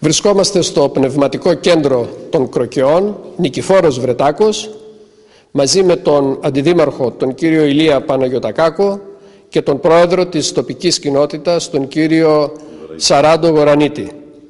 Βρισκόμαστε στο Πνευματικό Κέντρο των Κροκεών, Νικηφόρος Βρετάκος, μαζί με τον Αντιδήμαρχο, τον κύριο Ηλία Παναγιωτακάκο, και τον πρόεδρο της τοπικής κοινότητας, τον κύριο Σαράντο Γορανίτη.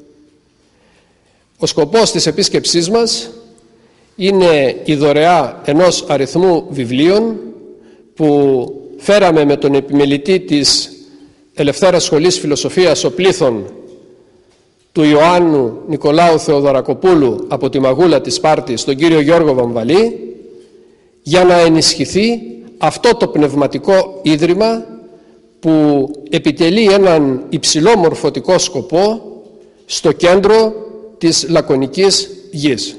Ο σκοπός της επίσκεψής μας είναι η δωρεά ενός αριθμού βιβλίων που φέραμε με τον επιμελητή της Ελευθέρας Σχολής Φιλοσοφίας Οπλήθων του Ιωάννου Νικολάου Θεοδωρακοπούλου από τη Μαγούλα της Σπάρτης, τον κύριο Γιώργο Βαμβαλή, για να ενισχυθεί αυτό το πνευματικό ίδρυμα που επιτελεί έναν υψηλό μορφωτικό σκοπό στο κέντρο της Λακωνικής Γης.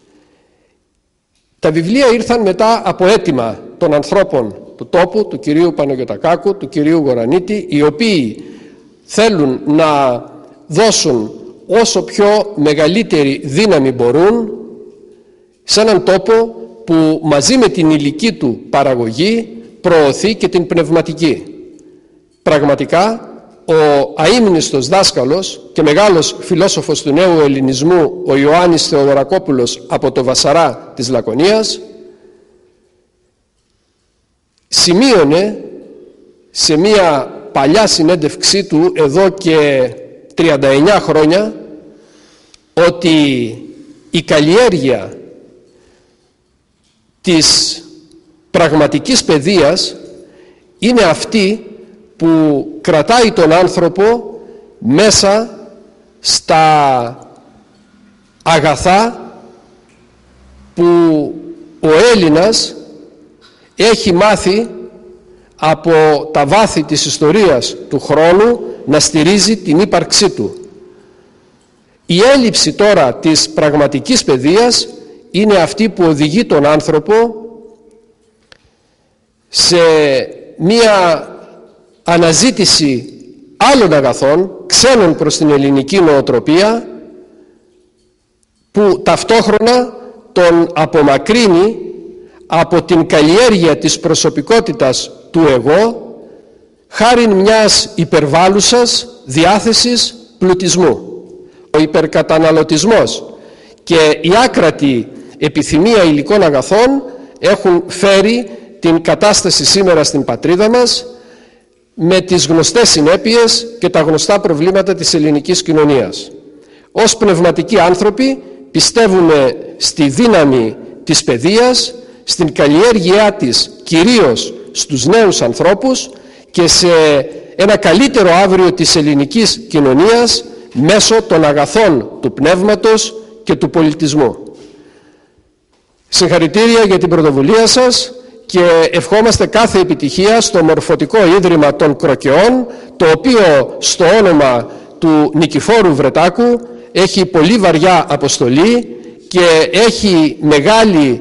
Τα βιβλία ήρθαν μετά από αίτημα των ανθρώπων του τόπου, του κυρίου Παναγιωτακάκου, του κυρίου Γορανίτη, οι οποίοι θέλουν να δώσουν όσο πιο μεγαλύτερη δύναμη μπορούν σε έναν τόπο που μαζί με την υλική του παραγωγή προωθεί και την πνευματική. Πραγματικά ο αείμνηστος δάσκαλος και μεγάλος φιλόσοφος του νέου ελληνισμού, ο Ιωάννης Θεοδωρακόπουλος από το Βασαρά της Λακωνίας, σημείωνε σε μία παλιά συνέντευξή του εδώ και 39 χρόνια ότι η καλλιέργεια της πραγματικής παιδείας είναι αυτή που κρατάει τον άνθρωπο μέσα στα αγαθά που ο Έλληνας έχει μάθει από τα βάθη της ιστορίας του χρόνου να στηρίζει την ύπαρξή του. Η έλλειψη τώρα της πραγματικής παιδείας είναι αυτή που οδηγεί τον άνθρωπο σε μία αναζήτηση άλλων αγαθών, ξένων προς την ελληνική νοοτροπία, που ταυτόχρονα τον απομακρύνει από την καλλιέργεια της προσωπικότητας του εγώ, χάριν μιας υπερβάλλουσας διάθεσης πλουτισμού. Ο υπερκαταναλωτισμός και η άκρατη επιθυμία υλικών αγαθών έχουν φέρει την κατάσταση σήμερα στην πατρίδα μας, με τις γνωστές συνέπειες και τα γνωστά προβλήματα της ελληνικής κοινωνίας. Ως πνευματικοί άνθρωποι πιστεύουμε στη δύναμη της παιδείας, στην καλλιέργειά της κυρίως στους νέους ανθρώπους και σε ένα καλύτερο αύριο της ελληνικής κοινωνίας μέσω των αγαθών του πνεύματος και του πολιτισμού. Συγχαρητήρια για την πρωτοβουλία σας και ευχόμαστε κάθε επιτυχία στο Μορφωτικό Ίδρυμα των Κροκεών, το οποίο στο όνομα του Νικηφόρου Βρετάκου έχει πολύ βαριά αποστολή και έχει μεγάλη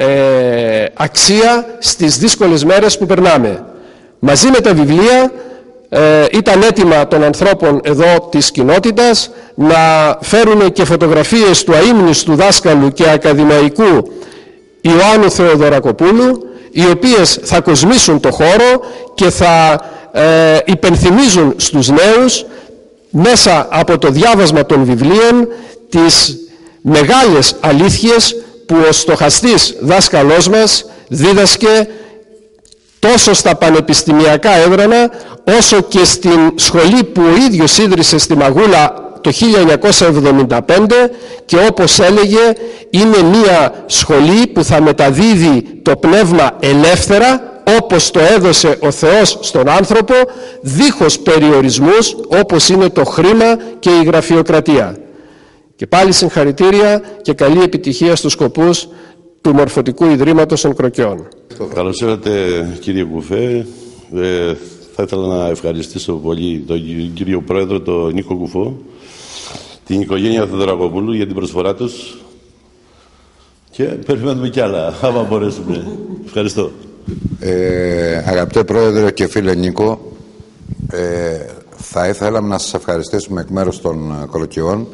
αξία στις δύσκολες μέρες που περνάμε. Μαζί με τα βιβλία ήταν έτοιμα των ανθρώπων εδώ της κοινότητας να φέρουν και φωτογραφίες του αείμνηστου δάσκαλου και ακαδημαϊκού Ιωάννου Θεοδωρακοπούλου, οι οποίες θα κοσμήσουν το χώρο και θα υπενθυμίζουν στους νέους μέσα από το διάβασμα των βιβλίων τις μεγάλες αλήθειες που ο στοχαστής δάσκαλός μας δίδασκε τόσο στα πανεπιστημιακά έδρανα όσο και στην σχολή που ο ίδιος ίδρυσε στη Μαγούλα το 1975 και όπως έλεγε είναι μια σχολή που θα μεταδίδει το πνεύμα ελεύθερα όπως το έδωσε ο Θεός στον άνθρωπο, δίχως περιορισμούς όπως είναι το χρήμα και η γραφειοκρατία. Και πάλι συγχαρητήρια και καλή επιτυχία στους σκοπούς του Μορφωτικού Ιδρύματος των Κροκεών. Καλώς ήρθατε κύριε Κουφέ. Θα ήθελα να ευχαριστήσω πολύ τον κύριο Πρόεδρο, τον Νίκο Κουφό, την οικογένεια Θεοδωρακοπούλου για την προσφορά τους και περιμένουμε κι άλλα, άμα μπορέσουμε. Ευχαριστώ. Αγαπητέ Πρόεδρε και φίλε Νίκο, θα ήθελα να σας ευχαριστήσουμε εκ μέρους των Κροκεών,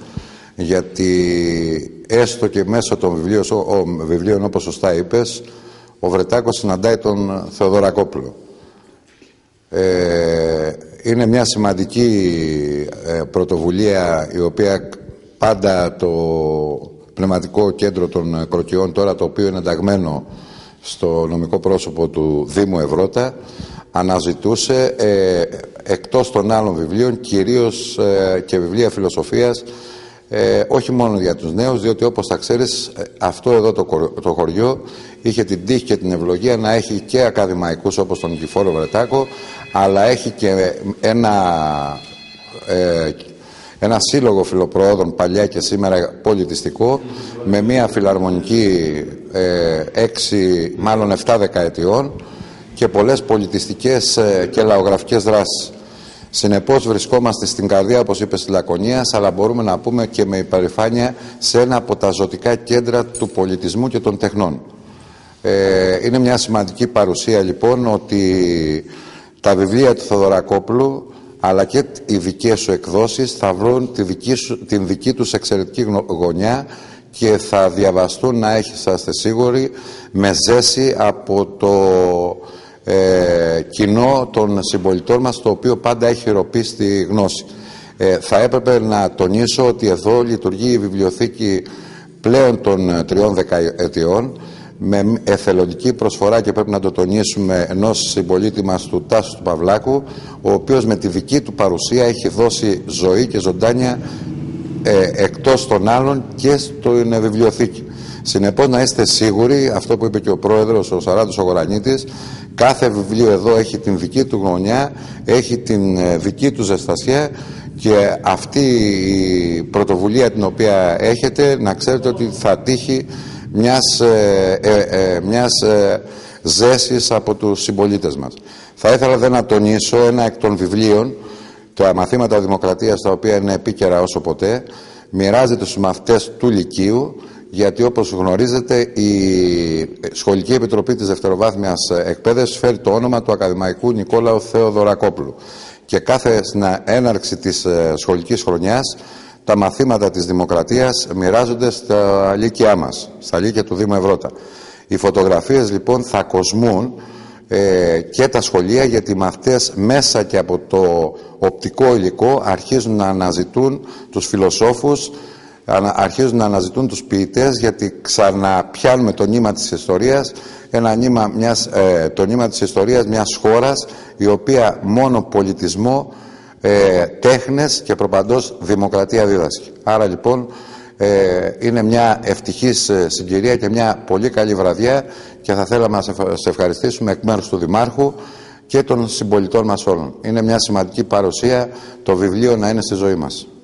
γιατί έστω και μέσω των βιβλίων όπως σωστά είπες, ο Βρετάκος συναντάει τον Θεοδωρακόπουλο. Είναι μια σημαντική πρωτοβουλία η οποία πάντα το πνευματικό κέντρο των Κολοκυιών, τώρα το οποίο είναι ενταγμένο στο νομικό πρόσωπο του Δήμου Ευρώτα, αναζητούσε εκτός των άλλων βιβλίων, κυρίως και βιβλία φιλοσοφίας, όχι μόνο για τους νέους, διότι όπως θα ξέρεις αυτό εδώ το χωριό είχε την τύχη και την ευλογία να έχει και ακαδημαϊκούς όπως τον Νικηφόρο Βρετάκο, αλλά έχει και ένα σύλλογο φιλοπροόδων παλιά και σήμερα πολιτιστικό, με μια φιλαρμονική 7 δεκαετιών και πολλές πολιτιστικές και λαογραφικές δράσεις. Συνεπώς βρισκόμαστε στην καρδιά, όπως είπες, της Λακωνίας, αλλά μπορούμε να πούμε και με υπερηφάνεια σε ένα από τα ζωτικά κέντρα του πολιτισμού και των τεχνών. Είναι μια σημαντική παρουσία λοιπόν ότι τα βιβλία του Θεοδωρακόπουλου αλλά και οι δικές σου εκδόσεις θα βρουν την δική τους εξαιρετική γωνιά και θα διαβαστούν, να είσαστε σίγουροι, με ζέση από το κοινό των συμπολιτών μας, το οποίο πάντα έχει ροπεί στη γνώση. Θα έπρεπε να τονίσω ότι εδώ λειτουργεί η βιβλιοθήκη πλέον των 3 δεκαετιών με εθελοντική προσφορά, και πρέπει να το τονίσουμε, ενός συμπολίτη μας, του Τάσου του Παυλάκου, ο οποίος με τη δική του παρουσία έχει δώσει ζωή και ζωντάνια εκτός των άλλων και στην βιβλιοθήκη. Συνεπώς να είστε σίγουροι, αυτό που είπε και ο πρόεδρος, ο Σαράντος ο Γορανίτης, κάθε βιβλίο εδώ έχει την δική του γωνιά, έχει την δική του ζεστασιά, και αυτή η πρωτοβουλία την οποία έχετε, να ξέρετε ότι θα τύχει μιας ζέσης από τους συμπολίτες μας. Θα ήθελα να τονίσω ένα εκ των βιβλίων, τα μαθήματα δημοκρατίας, τα οποία είναι επίκαιρα όσο ποτέ, μοιράζεται στους μαθητές του Λυκείου, γιατί όπως γνωρίζετε η Σχολική Επιτροπή της Δευτεροβάθμιας Εκπαίδευσης φέρει το όνομα του ακαδημαϊκού Νικόλαου Θεοδωρακόπουλου, και κάθε στην έναρξη της σχολικής χρονιάς τα μαθήματα της δημοκρατίας μοιράζονται στα λύκειά μας, στα λύκεια του Δήμου Ευρώτα. Οι φωτογραφίες λοιπόν θα κοσμούν και τα σχολεία, γιατί οι μαθητές μέσα και από το οπτικό υλικό αρχίζουν να αναζητούν τους φιλοσόφους, αρχίζουν να αναζητούν τους ποιητές, γιατί ξαναπιάνουμε το νήμα της ιστορίας, το νήμα της ιστορίας μιας χώρας η οποία μόνο πολιτισμό, τέχνες και προπαντός δημοκρατία δίδασκει. Άρα λοιπόν είναι μια ευτυχής συγκυρία και μια πολύ καλή βραδιά, και θα θέλαμε να σε ευχαριστήσουμε εκ μέρους του Δημάρχου και των συμπολιτών μας όλων. Είναι μια σημαντική παρουσία το βιβλίο να είναι στη ζωή μας.